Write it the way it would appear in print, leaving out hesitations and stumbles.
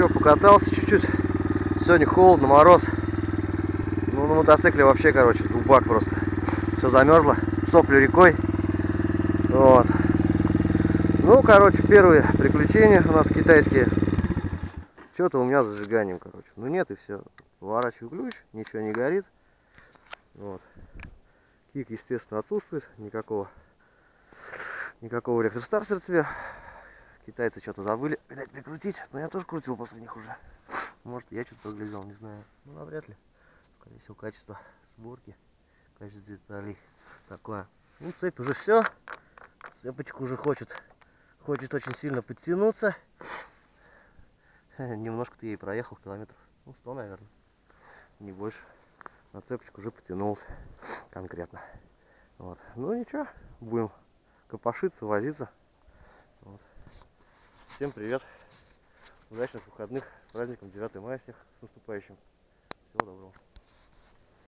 что, покатался чуть-чуть. Сегодня холодно, мороз. Ну, на мотоцикле вообще, короче, дубак просто. Все замерзло, сопли рекой. Вот. Ну, короче, первые приключения у нас китайские. Что-то у меня с зажиганием, короче. Ну нет, и все. Поворачиваю ключ, ничего не горит. Вот. Кик, естественно, отсутствует. Никакого электростартера тебе. Китайцы что-то забыли, видать, прикрутить. Но я тоже крутил после них уже. Может, я что-то поглядел, не знаю. Ну, навряд ли. Скорее всего, качество сборки, качество деталей такое. Ну, цепь уже все. Цепочка уже хочет очень сильно подтянуться. Немножко-то ей проехал, километров, ну, 100, наверное. Не больше. На цепочку уже потянулся конкретно. Вот. Ну, ничего, будем копошиться, возиться. Вот. Всем привет. Удачных выходных. С праздником 9 мая всех. С наступающим. Всего доброго.